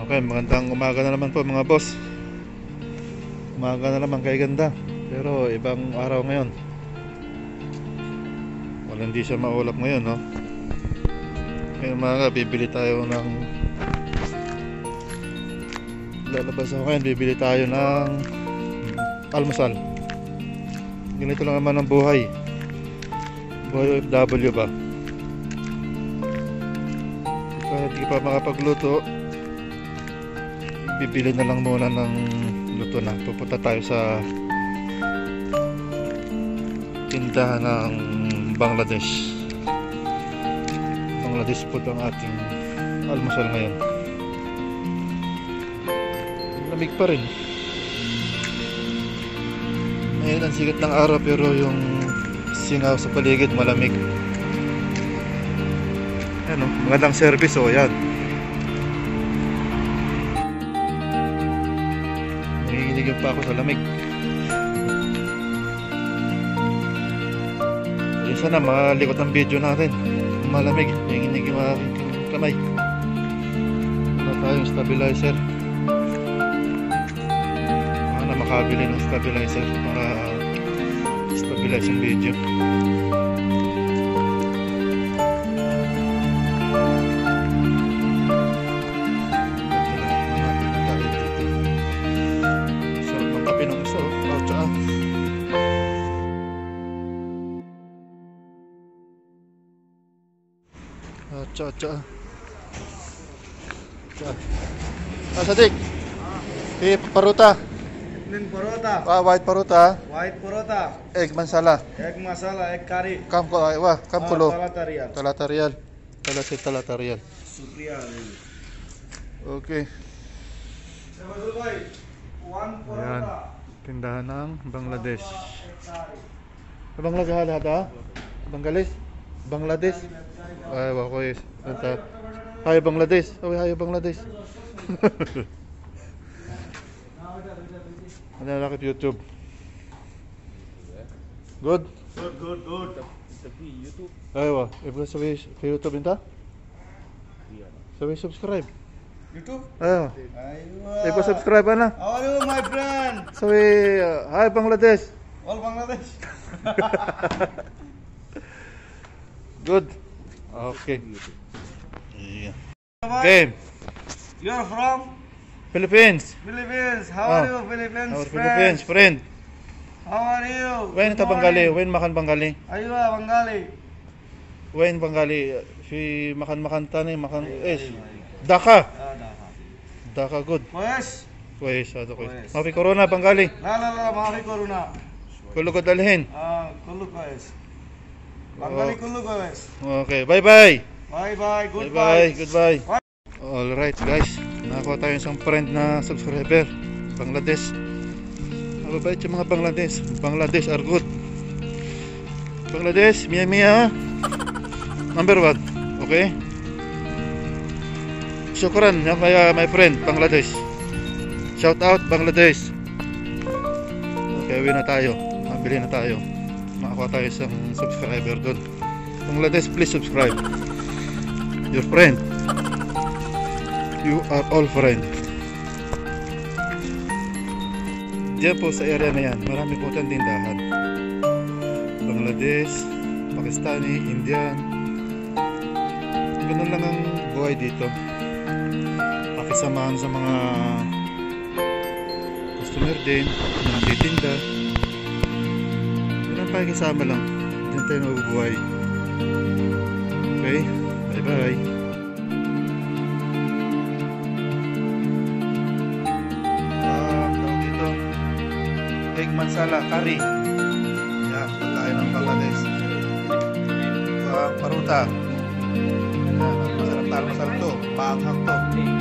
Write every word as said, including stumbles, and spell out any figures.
Okay, magandang umaga na naman po mga boss. Umaga na naman kay ganda. Pero ibang araw ngayon. Wala, hindi siya maulap ngayon, no? Ngayon umaga, bibili tayo ng lalabas ako ngayon, bibili tayo ng almusal. Ganito lang naman ang buhay. Buhay O F W ba? Kahit hindi pa makapagluto, bibili na lang muna ng luto na. Pupunta tayo sa tindahan ng Bangladesh. Bangladesh food ang ating almusal ngayon. Lamig pa rin. Ngayon ang sikat ng araw pero yung singaw sa paligid malamig. Ano, magandang service oh, yan. Nanginginig pa ako sa lamig. Ayun, sana malikot ang video natin. Malamig, nanginginig yung aking kamay. Wala tayong stabilizer. Baka na makabili ng stabilizer para stabilize yung video. Cha cha cha. Ah, Sadik. Eh, paruta. Evening parota. Ah, white paruta. White parota. Egg masala. Egg masala, egg curry. Kam ko, wah, kam kulo. Talata riyal. Talata riyal. Talata talata riyal. Shukriya. Okay. Sabadul bhai, one Ayan, parota. tindahan ng Bangladesh. Bangladesh ada? Bangladesh? Bangladesh? Ay, wako is. Ata. Hi Bangladesh. Oh, hi Bangladesh. Ano lang sa YouTube? Good? Good, good, good. Tapi YouTube. Ay, wa. Ibu sabi sa YouTube inta? Sabi subscribe. YouTube? Ay. Aywa. Ibu subscribe ana. How are you, my friend? Sabi uh, hi Bangladesh. All Bangladesh. Good. Okay. Yeah. Okay. Okay. You are from Philippines. Philippines. How Oh. are you, Philippines? Our friend? Philippines friend. How are you? When Good ta Bengali? morning. When makan Bengali? Aywa, Bengali. When Bengali? Si makan makan tani makan es. Dhaka. Ah, dah. Dhaka good. Koes? Kuwais ato kuwais. Kuwais. Mafi corona Bengali. La la la, maafi koruna. Kullu ko dalhin. Ah, kullu koes. Bengali Oh. kullu koes. Okay, bye bye. Bye bye. Bye Goodbye. bye. Goodbye. All right guys. Nakakuha tayo isang friend na subscriber. Bangladesh. Mababait yung mga Bangladesh. Bangladesh are good. Bangladesh, Mia Mia. Number one. Okay. Syukran ya kaya my friend Bangladesh. Shout out Bangladesh. Okay, uwi na tayo. Mabili na tayo. Makakuha tayo isang subscriber doon. Bangladesh, please subscribe. Your friend. You are all friend. Diyan po sa area na yan, marami po tayong tindahan. Bangladesh, Pakistani, Indian. Ganun lang ang buhay dito. Pakisamahan sa mga customer din, mga nagtitinda. Ganun pakikisama lang. Diyan tayo mabubuhay. Okay, bye bye. Egg masala curry. Yan, pagkain ng Bangladesh. Uh, paruta. Yan, masarap na masarap to. Maanghang to.